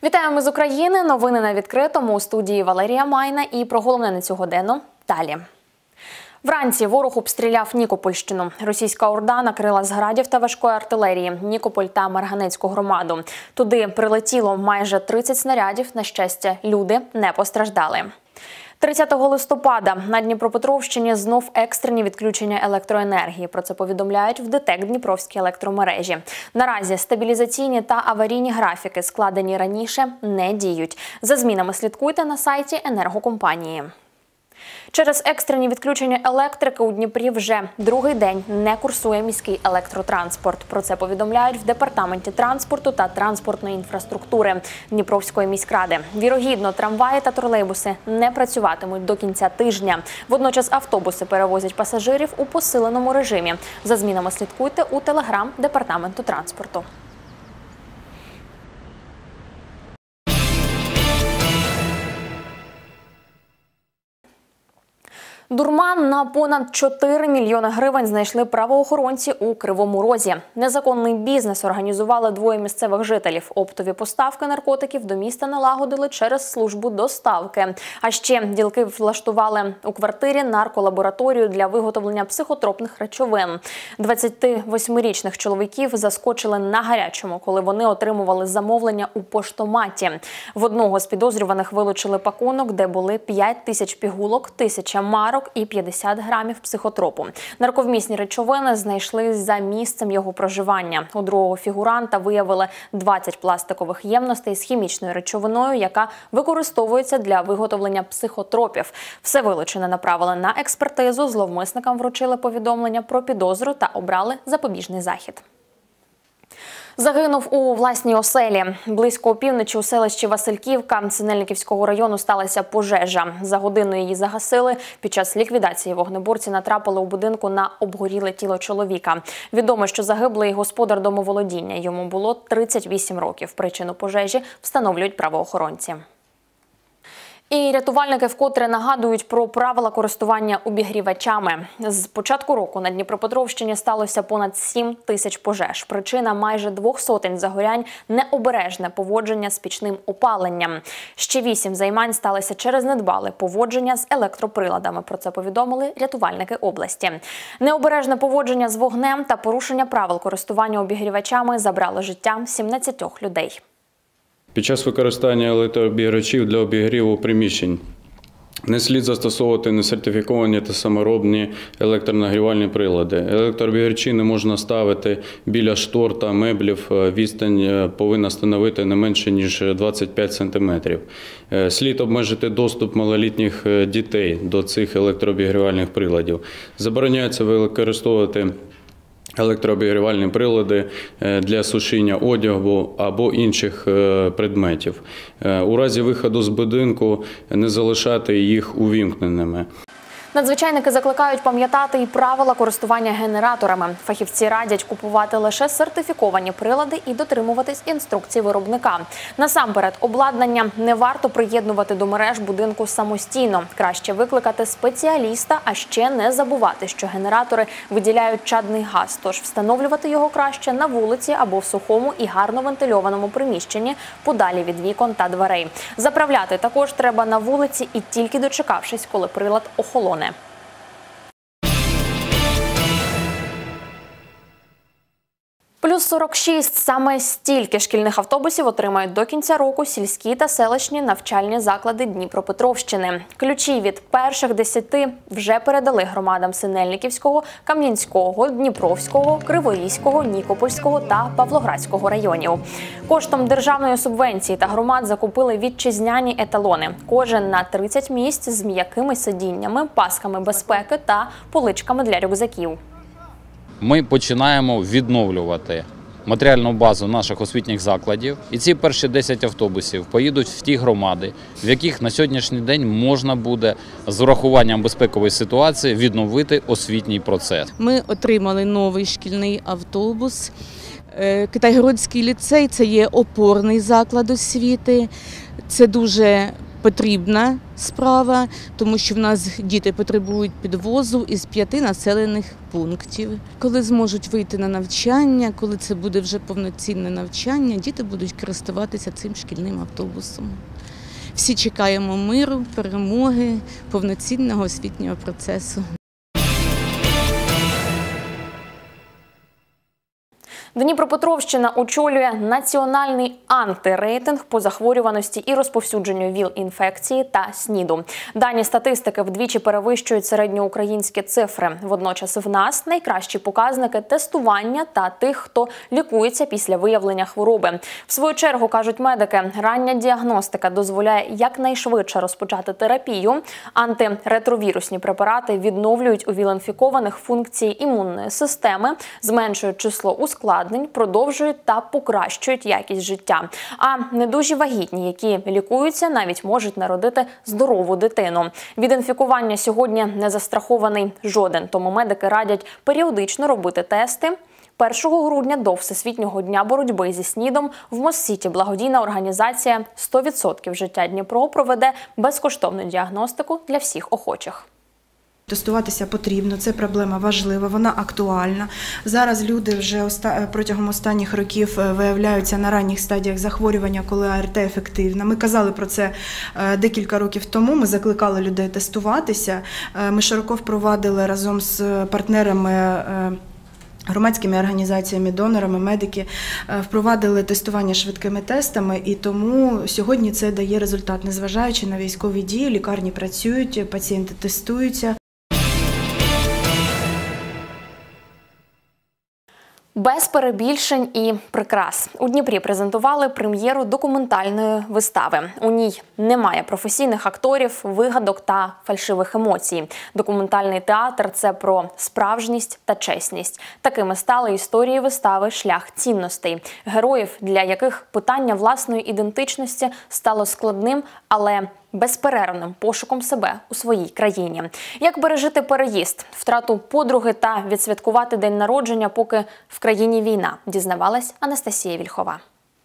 Вітаємо з України. Новини на відкритому. У студії Валерія Майна і про головне на цю годину далі. Вранці ворог обстріляв Нікопольщину. Російська орда накрила з градів та важкої артилерії Нікополь та Марганецьку громаду. Туди прилетіло майже 30 снарядів. На щастя, люди не постраждали. 30 листопада на Дніпропетровщині знов екстрені відключення електроенергії. Про це повідомляють в ДТЕК Дніпровській електромережі. Наразі стабілізаційні та аварійні графіки, складені раніше, не діють. За змінами слідкуйте на сайті енергокомпанії. Через екстрені відключення електрики у Дніпрі вже другий день не курсує міський електротранспорт. Про це повідомляють в Департаменті транспорту та транспортної інфраструктури Дніпровської міськради. Вірогідно, трамваї та тролейбуси не працюватимуть до кінця тижня. Водночас автобуси перевозять пасажирів у посиленому режимі. За змінами слідкуйте у телеграм Департаменту транспорту. Дурман на понад 4 мільйони гривень знайшли правоохоронці у Кривому Розі. Незаконний бізнес організували двоє місцевих жителів. Оптові поставки наркотиків до міста налагодили через службу доставки. А ще ділки влаштували у квартирі нарколабораторію для виготовлення психотропних речовин. 28-річних чоловіків заскочили на гарячому, коли вони отримували замовлення у поштоматі. В одного з підозрюваних вилучили пакунок, де були 5 тисяч пігулок, 1000 марок і 50 грамів психотропу. Нарковмісні речовини знайшли за місцем його проживання. У другого фігуранта виявили 20 пластикових ємностей з хімічною речовиною, яка використовується для виготовлення психотропів. Все вилучене направили на експертизу, зловмисникам вручили повідомлення про підозру та обрали запобіжний захід. Загинув у власній оселі. Близько опівночі у селищі Васильківка Синельниківського району сталася пожежа. За годину її загасили. Під час ліквідації вогнеборці натрапили у будинку на обгоріле тіло чоловіка. Відомо, що загиблий господар домоволодіння. Йому було 38 років. Причину пожежі встановлюють правоохоронці. І рятувальники вкотре нагадують про правила користування обігрівачами. З початку року на Дніпропетровщині сталося понад 7 тисяч пожеж. Причина майже 200 загорянь – необережне поводження з пічним опаленням. Ще 8 займань сталися через недбале поводження з електроприладами. Про це повідомили рятувальники області. Необережне поводження з вогнем та порушення правил користування обігрівачами забрало життя 17 людей. Під час використання електрообігрівачів для обігріву приміщень не слід застосовувати несертифіковані та саморобні електронагрівальні прилади. Електрообігрівачі не можна ставити біля штор та меблів. Відстань повинна становити не менше, ніж 25 см. Слід обмежити доступ малолітніх дітей до цих електрообігрівальних приладів. Забороняється використовувати електрообігрівальні прилади для сушіння одягу або інших предметів. У разі виходу з будинку не залишати їх увімкненими. Надзвичайники закликають пам'ятати і правила користування генераторами. Фахівці радять купувати лише сертифіковані прилади і дотримуватись інструкцій виробника. Насамперед, обладнання не варто приєднувати до мереж будинку самостійно. Краще викликати спеціаліста, а ще не забувати, що генератори виділяють чадний газ. Тож встановлювати його краще на вулиці або в сухому і гарно вентильованому приміщенні, подалі від вікон та дверей. Заправляти також треба на вулиці і тільки дочекавшись, коли прилад охолоне. Плюс 46 – саме стільки шкільних автобусів отримають до кінця року сільські та селищні навчальні заклади Дніпропетровщини. Ключі від перших 10 вже передали громадам Синельниківського, Кам'янського, Дніпровського, Криворізького, Нікопольського та Павлоградського районів. Коштом державної субвенції та громад закупили вітчизняні еталони. Кожен на 30 місць з м'якими сидіннями, пасками безпеки та поличками для рюкзаків. Ми починаємо відновлювати матеріальну базу наших освітніх закладів. І ці перші 10 автобусів поїдуть в ті громади, в яких на сьогоднішній день можна буде з урахуванням безпекової ситуації відновити освітній процес. Ми отримали новий шкільний автобус. Китайгородський ліцей – це є опорний заклад освіти. Це дуже потрібна справа, тому що в нас діти потребують підвозу із 5 населених пунктів. Коли зможуть вийти на навчання, коли це буде вже повноцінне навчання, діти будуть користуватися цим шкільним автобусом. Всі чекаємо миру, перемоги, повноцінного освітнього процесу. Дніпропетровщина очолює національний антирейтинг по захворюваності і розповсюдженню ВІЛ-інфекції та СНІДу. Дані статистики вдвічі перевищують середньоукраїнські цифри. Водночас в нас найкращі показники тестування та тих, хто лікується після виявлення хвороби. В свою чергу, кажуть медики, рання діагностика дозволяє якнайшвидше розпочати терапію. Антиретровірусні препарати відновлюють у ВІЛ-інфікованих функції імунної системи, зменшують число ускладнень, продовжують та покращують якість життя. А недужі вагітні, які лікуються, навіть можуть народити здорову дитину. Від інфікування сьогодні не застрахований жоден, тому медики радять періодично робити тести. 1 грудня до Всесвітнього дня боротьби зі СНІДом в Моссіті благодійна організація «100% життя Дніпро» проведе безкоштовну діагностику для всіх охочих. Тестуватися потрібно, це проблема важлива, вона актуальна. Зараз люди вже протягом останніх років виявляються на ранніх стадіях захворювання, коли АРТ ефективна. Ми казали про це декілька років тому, ми закликали людей тестуватися. Ми широко впровадили разом з партнерами, громадськими організаціями, донорами, медики, впровадили тестування швидкими тестами, і тому сьогодні це дає результат. Незважаючи на військові дії, лікарні працюють, пацієнти тестуються. Без перебільшень і прикрас. У Дніпрі презентували прем'єру документальної вистави. У ній немає професійних акторів, вигадок та фальшивих емоцій. Документальний театр – це про справжність та чесність. Такими стали історії вистави «Шлях цінностей». Героїв, для яких питання власної ідентичності стало складним, але безперервним пошуком себе у своїй країні. Як пережити переїзд, втрату подруги та відсвяткувати день народження, поки в країні війна, дізнавалась Анастасія Вільхова.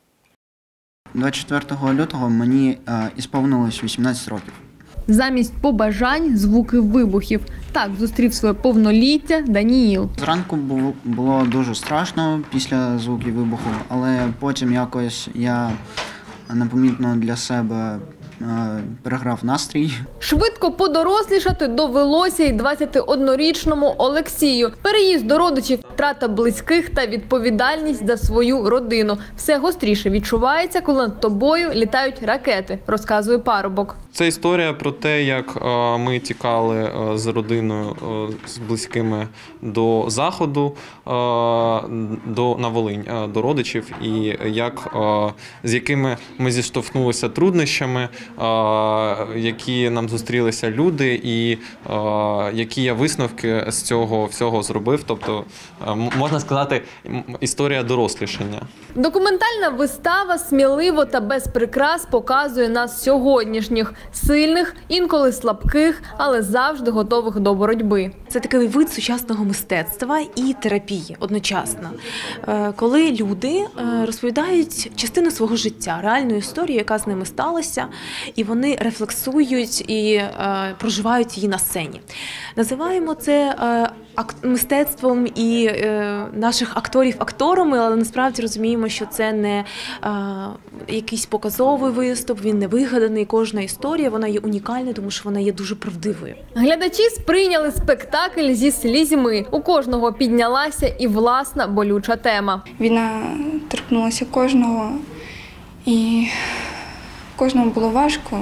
24 лютого мені ісповнилось 18 років. Замість побажань – звуки вибухів. Так зустрів своє повноліття Даніїл. Зранку було дуже страшно після звуків вибуху, але потім якось я непомітно для себе переграв настрій. Швидко подорослішати довелося й 21-річному Олексію. Переїзд до родичів, втрата близьких та відповідальність за свою родину. Все гостріше відчувається, коли над тобою літають ракети, розказує парубок. Це історія про те, як ми тікали з родиною, з близькими до Заходу, на Волинь, до родичів, і з якими ми зіштовхнулися труднощами, які нам зустрілися люди, і які я висновки з цього всього зробив. Тобто, можна сказати, історія дорослішання. Документальна вистава сміливо та без прикрас показує нас сьогоднішніх. Сильних, інколи слабких, але завжди готових до боротьби. Це такий вид сучасного мистецтва і терапії одночасно. Коли люди розповідають частину свого життя, реальну історію, яка з ними сталася, і вони рефлексують і проживають її на сцені. Називаємо це мистецтвом і наших акторів акторами, але насправді розуміємо, що це не якийсь показовий виступ, він не вигаданий. Кожна історія, вона є унікальною, тому що вона є дуже правдивою. Глядачі сприйняли спектакль зі слізьми. У кожного піднялася і власна болюча тема. Війна торкнулася кожного, і кожному було важко.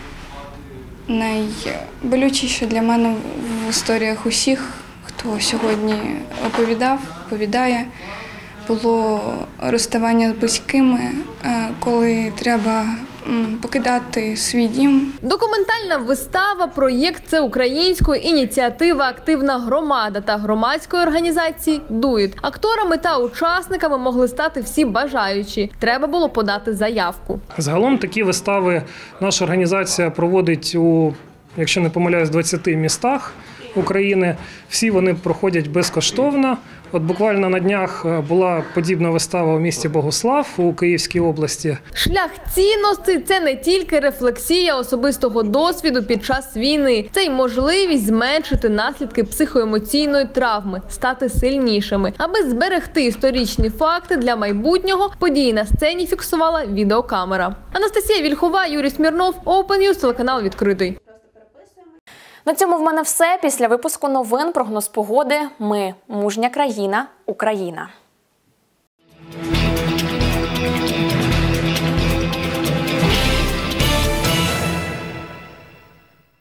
Найболючіше для мене в історіях усіх, хто сьогодні оповідає, було розставання з близькими, коли треба покидати свій дім. Документальна вистава – проєкт всеукраїнської ініціативи «Активна громада» та громадської організації «Дуїт». Акторами та учасниками могли стати всі бажаючі. Треба було подати заявку. Загалом такі вистави наша організація проводить у, якщо не помиляюсь, 20 містах. України. Всі вони проходять безкоштовно. От буквально на днях була подібна вистава у місті Богуслав у Київській області. Шлях цінностей – це не тільки рефлексія особистого досвіду під час війни. Це й можливість зменшити наслідки психоемоційної травми, стати сильнішими. Аби зберегти історичні факти для майбутнього, події на сцені фіксувала відеокамера. Анастасія Вільхова, Юрій Смірнов, Open News, телеканал «Відкритий». На цьому в мене все. Після випуску новин прогноз погоди. Ми – мужня країна, Україна.